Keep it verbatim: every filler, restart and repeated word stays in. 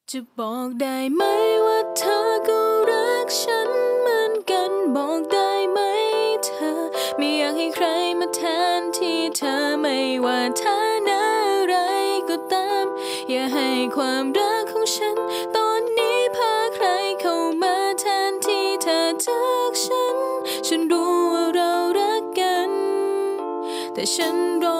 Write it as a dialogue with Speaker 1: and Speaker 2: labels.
Speaker 1: จะบอกได้ไหมว่าเธอก็รักฉันเหมือนกันบอกได้ไหมเธอไม่อยากให้ใครมาแทนที่เธอไม่ว่าฐานะอะไรก็ตามอย่าให้ความรักของฉันตอนนี้พาใครเข้ามาแทนที่เธอจากฉันฉันรู้ว่าเรารักกันแต่ฉันรอ